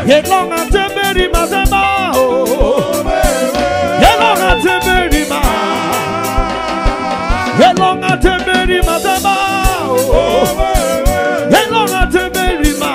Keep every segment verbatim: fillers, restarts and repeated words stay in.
Yelong at the very mazema. Yelong at the very ma. Yelong at the very mazema. Yelong at the very ma.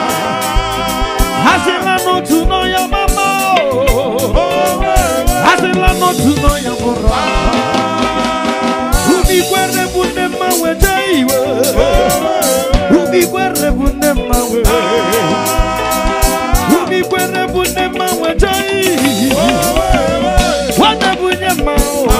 Hasela no to know your mama. Hasela no to know your mama. Ikwerre bunde mawe jaiwe. Ikwerre bunde mawe. Ikwerre bunde mawe jaiwe. Wana bunye mawe.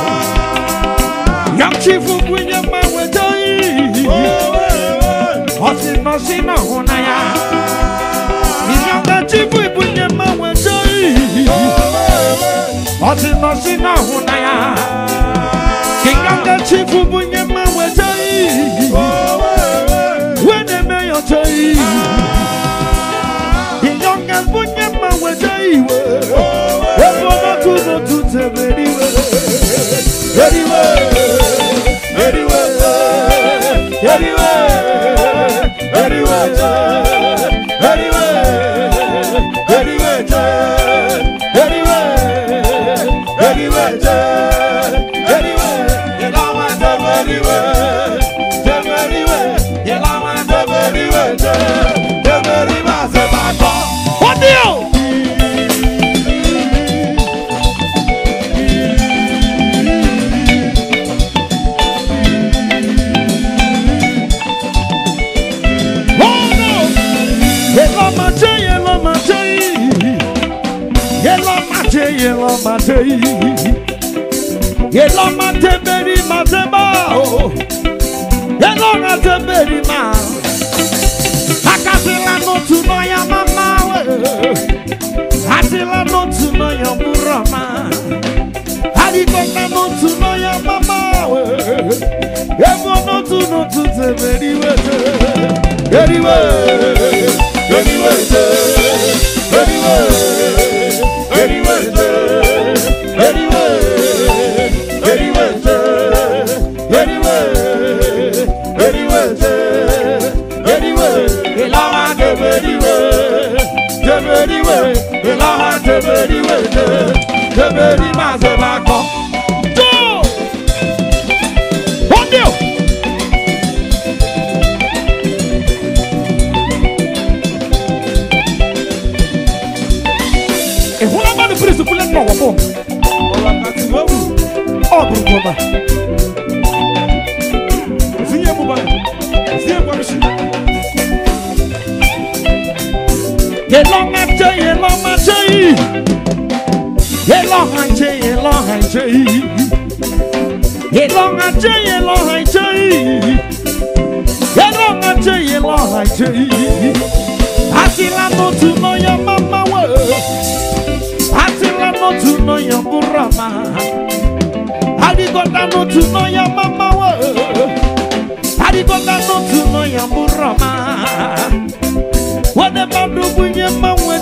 Yang chifu bunye mawe jaiwe. Osino sino hunaya. Yang chifu bunye mawe jaiwe. Osino sino hunaya. Kinganga chifu bunye mawe jai. Wene meyo jai. Kinganga bunye mawe jai. Ebo no tu no tu te very well. Very well. Very well. Very well. Very well. Very well. Very well. Very well. Very well. What deal? Oh no! Yellow mate, yellow mate, yellow mate, yellow mate, yellow mate, very mate, yellow mate, very mate. Akasila no to know your mama. Asila no to know your burama. Alikona no to know your mama. Evo no to know to the very well. Very well. Very well. Very well. Very well. Very well. Very well. Very well. Very well. Very well. Very well, very well, the Lord, very well, the very master back home. Go! What do? And what about the priest to pull it more? Oh, Bruma. See you, Buba. See you, Buba. Yellow mate, yellow mate, yellow mate, yellow mate, yellow mate, yellow mate, yellow mate, yellow mate. Asila no to know your mama, asila no to know your burama. Adigota no to know your mama, adigota no to know your burama. Whatever do we get my way?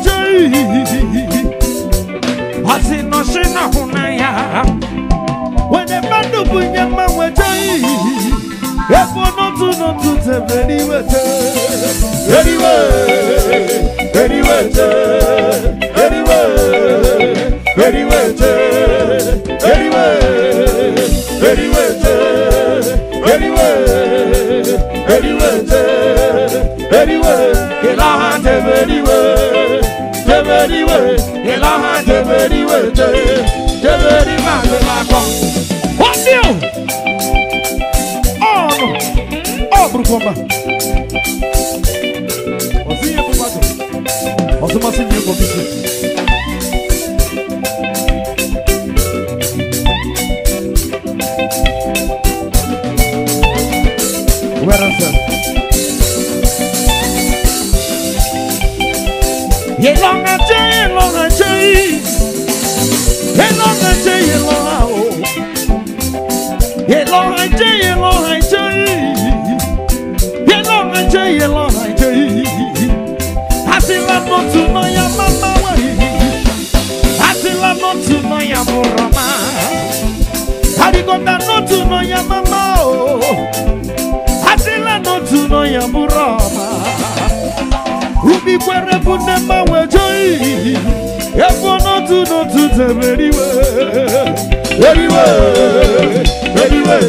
What's in no sin of Hunaya? Whatever do we get my way? If we're not to not to the very well, very well, very well, very well, very well, very well, very well, very well, very well, very well. Elaha de very well, de very well. Elaha de very well, de very well. What do? Oh no! Oh, Bruma. What's the name of it? What's the name of it? Where is it? Yellow mate, yellow mate, yellow mate, yellow mate, yellow mate, yellow mate, yellow mate, yellow mate. Asila no to know your mama, asila no to know your burama. Adigota no to know your mama, asila no to know your burama. Ikwerre bunde mawe joy. Ever not to not to them anyway. Anyway, anyway,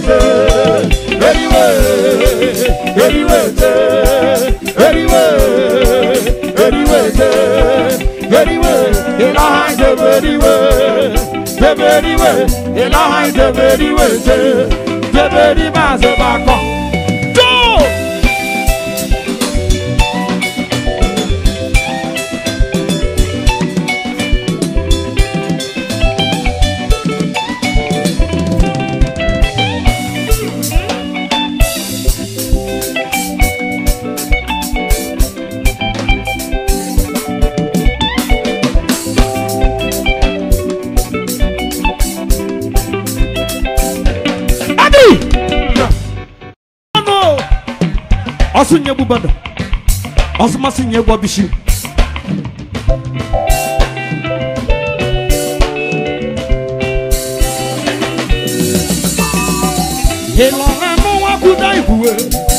anyway, anyway, anyway, anyway, anyway, in a high the very way, the very way, in a high the very way, the very mass of our go. Asunye bubanda, asuma sinye wabishi. Elora no wa kudai buwe,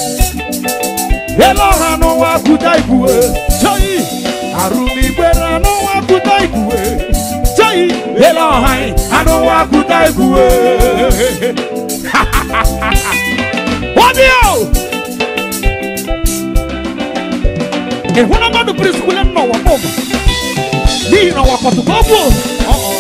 Elora no wa kudai buwe. Chai, arumi bera no wa kudai buwe. Chai, Elora no wa kudai buwe. Wadio. E una mano prescula no wa pomo. Di no wa patu pomo. Oh oh.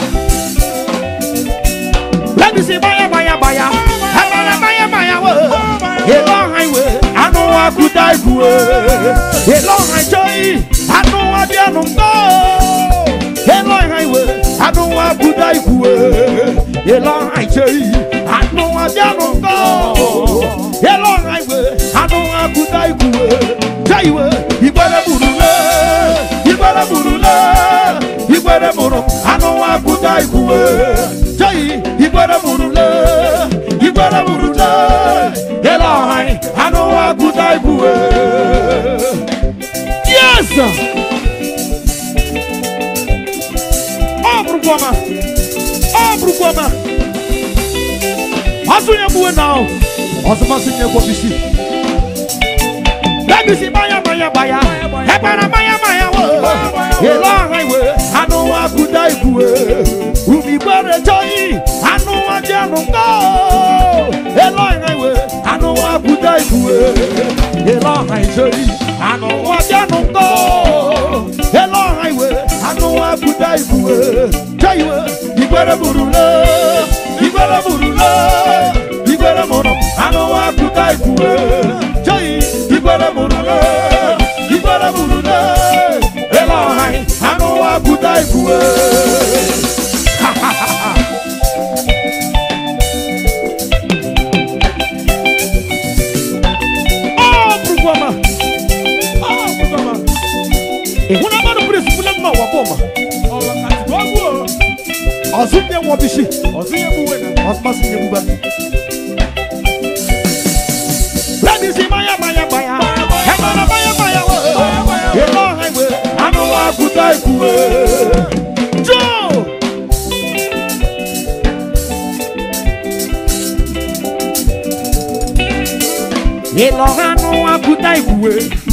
Let me say baya baya baya. Baya baya baya wo. E long highway. I know I could die for. E long highway. I know I dare no go. E long highway. I know I could die for. E long highway. I know I dare no go. E long highway. I know I could die for. Jaiwe, Ikwerre burule, Ikwerre burule, Ikwerre muru, ano wa kuda ikuwe. Jai, Ikwerre burule, Ikwerre burule, Elohai, ano wa kuda ikuwe. Yes. Oh, Brugwama, oh, Brugwama. Asunye buwe now, asuma sinye kwa bisi. Let me see baya baya baya, hebara baya baya wo. Elong highway, I know I could die for. Umi bere joy, I know I dare no go. Elong highway, I know I could die for. Elong highway, I know I dare no go. Elong highway, I know I could die for. Jaiwe, Ikwerre burule, Ikwerre burule, Ikwerre mono, I know I could die for. Jai. Ikwerre burule, Ikwerre burule, Elohai, I know I could die for. Oh, Brugwama, oh, Brugwama. E una mano prescula no wa boma. Oh, wakati wangu. Asunye wabishi, asunye buwena, asmasi nyebuba. Let me see my baya baya. Hebara baya baya wo. Elong highway, I know I could die for. Joe. Elong I know I could die for.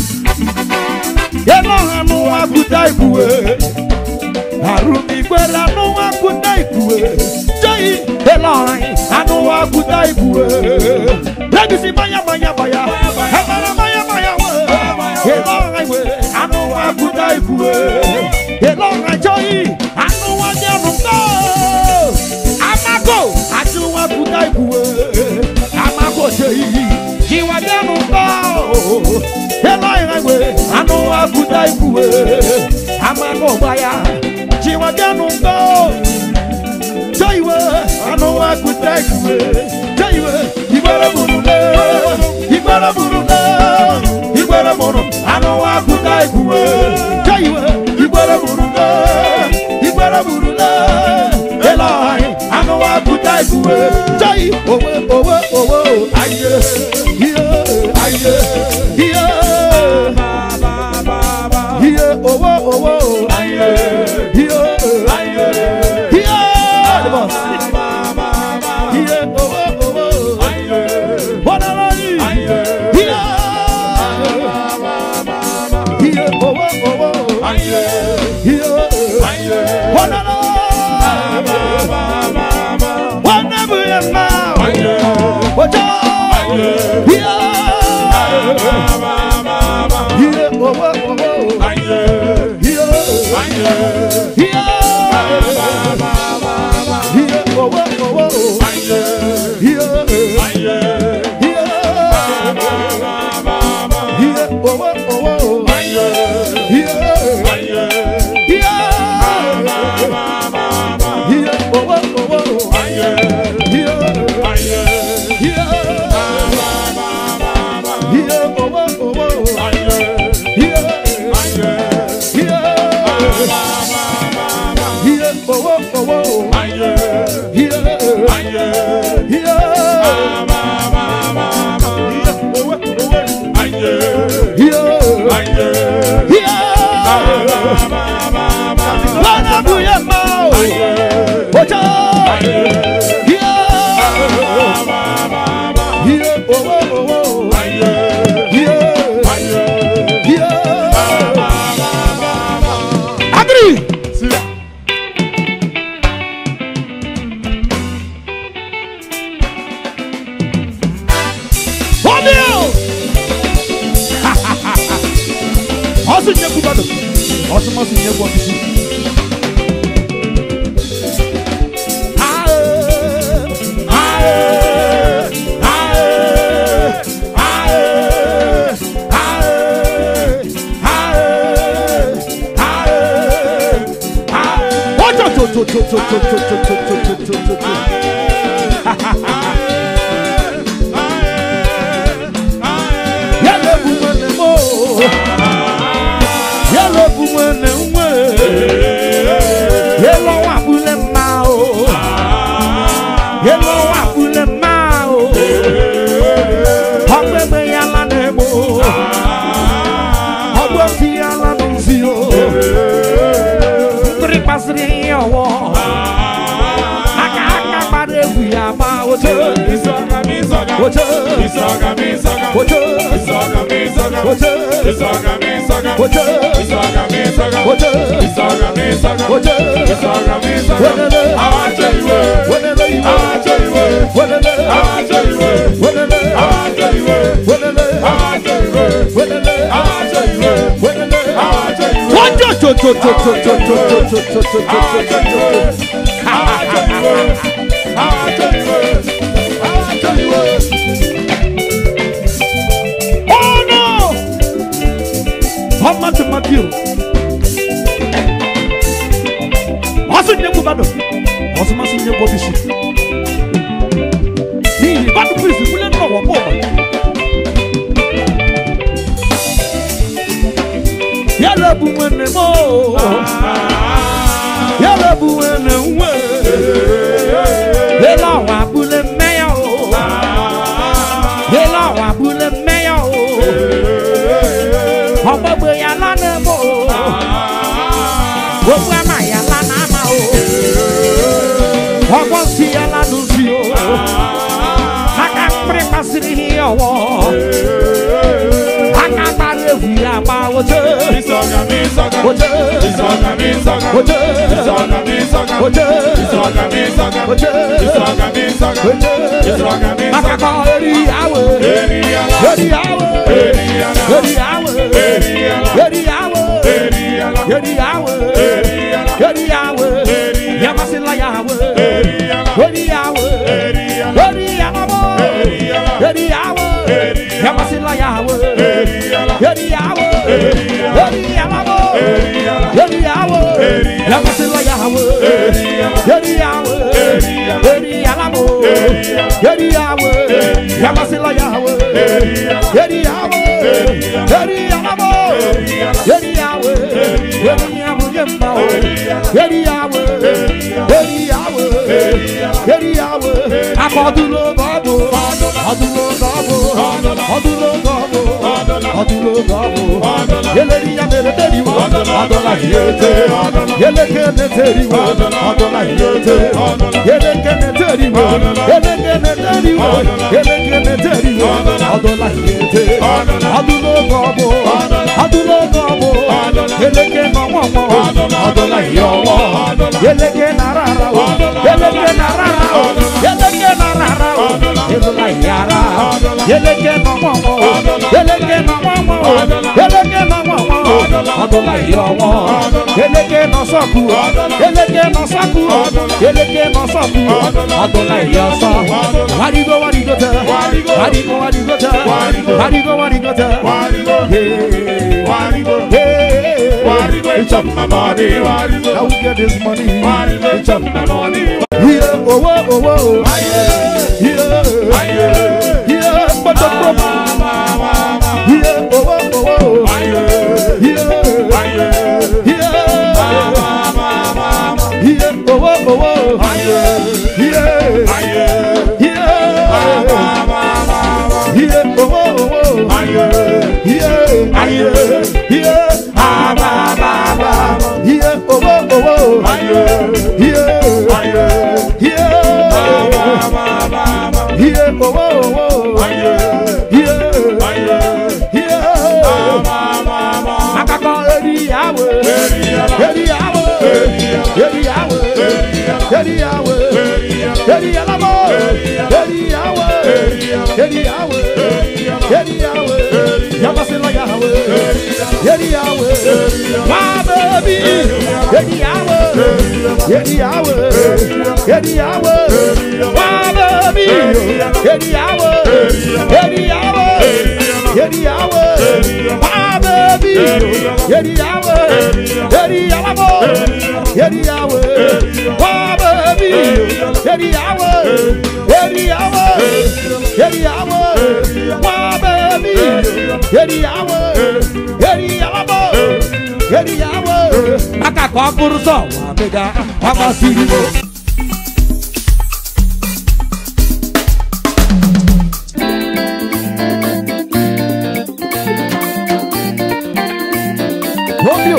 Elong I know I could die for. Arumi Ikwerre no wa could die for. Jai, Elong I know I could die for. Let me see baya baya baya. Hebara baya baya wo. Elong highway, I know I could die for. Elong highway, I know I dare no go. I'ma go, I know I could die for. I'ma go jai, you are dare no go. Elong highway, I know I could die for. I'ma go baya, you are dare no go. Jaiwe, I know I could die for. Jaiwe, Ikwerre burule, Ikwerre burule, Ikwerre mono, I know I could die for. Jaiwe, Ikwerre burule, Ikwerre burule, Elohai, I know I could die for. Jai, oh oh oh oh, aye, yeah, aye, yeah, ba ba ba ba, yeah, oh oh oh, aye, yeah, aye, yeah, the boss. Yeah. Yala Eleke narara, eleke narara, eleke narara, elula yara, eleke mama, eleke mama, eleke mama, adola yowo, eleke no soku, eleke no soku, eleke no soku, adola yoso. Wadigo wadigo ta, wadigo wadigo wadigo ta, wadigo wadigo ta, hey, wadigo, hey, wadigo. It's up my body, wadigo. How we get this money? Wadigo, it's up my body. Yeah, oh oh oh oh, yeah, yeah, yeah, but the problem. Yeah, oh oh oh oh, yeah, yeah, yeah, yeah, oh oh oh oh, yeah, yeah, yeah, yeah, oh oh oh oh, yeah, yeah, yeah, ah ba ba ba, yeah, oh oh oh oh, yeah, yeah, yeah, yeah, oh oh oh oh, yeah, yeah, yeah. Akaka eri yawe, eri yawe, eri yawe, eri yawe, eri yalamo, eri yawe, eri yawe, eri yawe, yamasela yawe, eri yawe, ma baby, eri yawe, eri yawe, eri yawe, ma baby, eri yawe, eri yawe, eri yawe, ma baby, eri yawe, eri yalamo, eri yawe, ma baby, eri yawe, eri yawe, eri yawe, ma baby, eri yawe, eri yalamo, eri yawe. Akakọ bụrụ sọ wa mega amasịrị m. Romeo.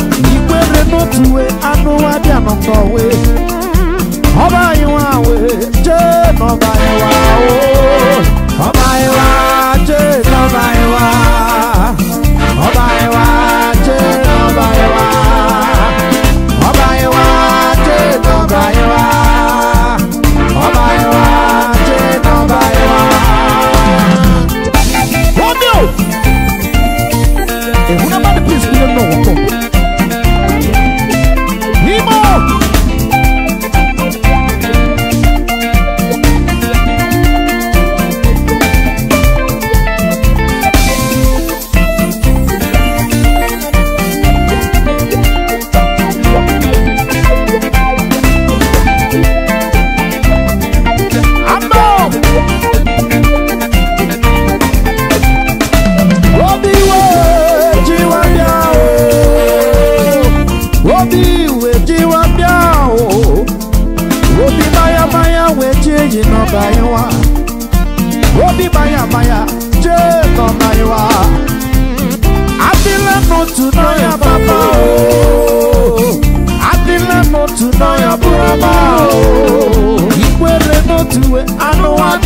Ikwerre no tuwe anu wadi anongowe. Oba yiwa we.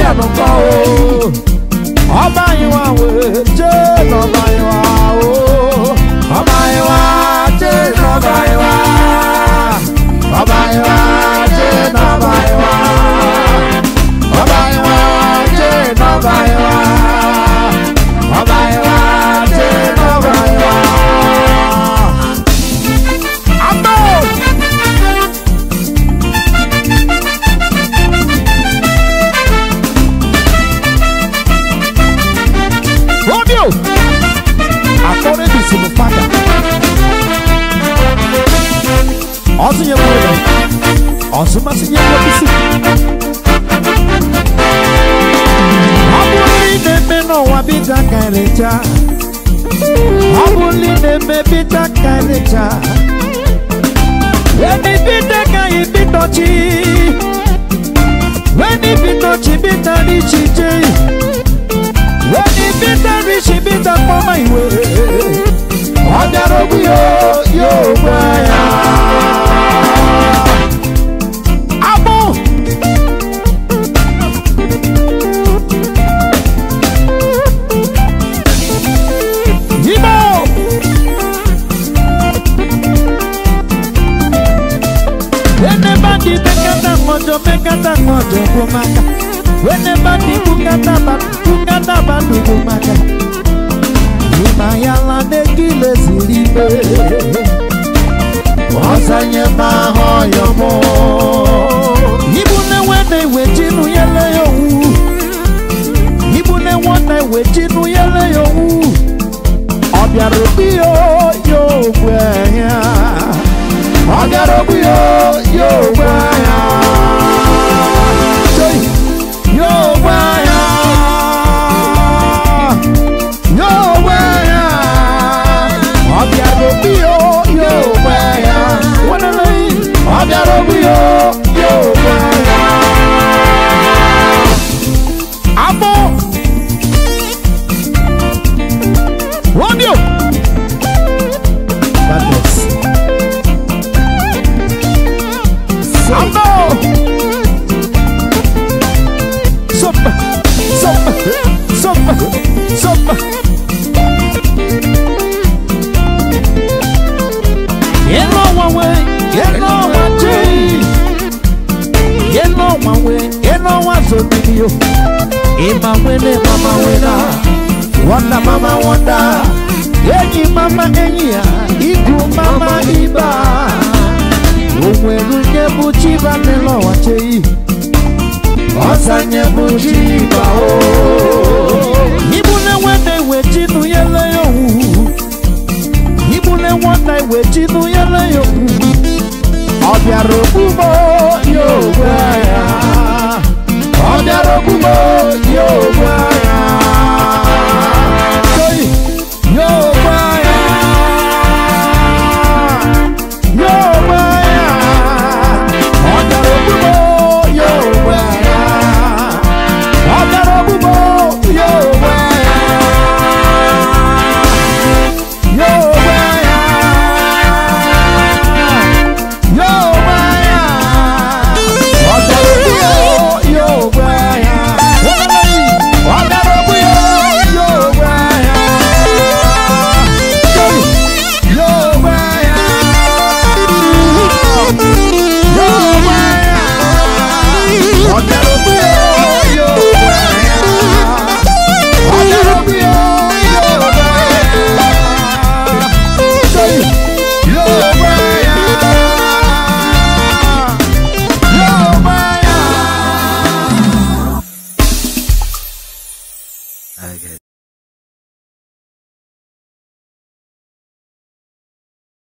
no go. Ọba iwa we je ọba iwa o. Ọba iwa je ọba iwa. Ọba iwa je ọba iwa. Ọba iwa je ọba iwa. Ọba iwa je ọba iwa. Amo. Audio. According to the father. Also, you know, also, must you know this? Only the men know what bit a carriage. Only the men bit a carriage. When the bit a guy bit touchy, when the bit touchy bit a richy, when the bit a richy bit a for my way. On the road, yo, yo, Abo. Yibo. When the bandi bekata mojo bekata mojo kumaka. When the bandi bukata bat bukata bandu kumaka. Yala de kile zilibe Wasanye maho yomo Ibune wene wejinu yele yo Ibune wene wejinu yele yo Obya rubio yo wenya Obya rubio yo wenya Yo wenya Yo wenya Obya rubio yo wenya Wana lei Obya rubio yo wenya Amo Audio Badness Amo Sopa Sopa Sopa Sopa Yellow one way, yellow one day. Yellow one way, yellow one so video. Ima wene mama wena, wanda mama wanda. Yenyi mama enya, iku mama iba. Umwenye buchiba nelo wachei. Osanye buchiba oh.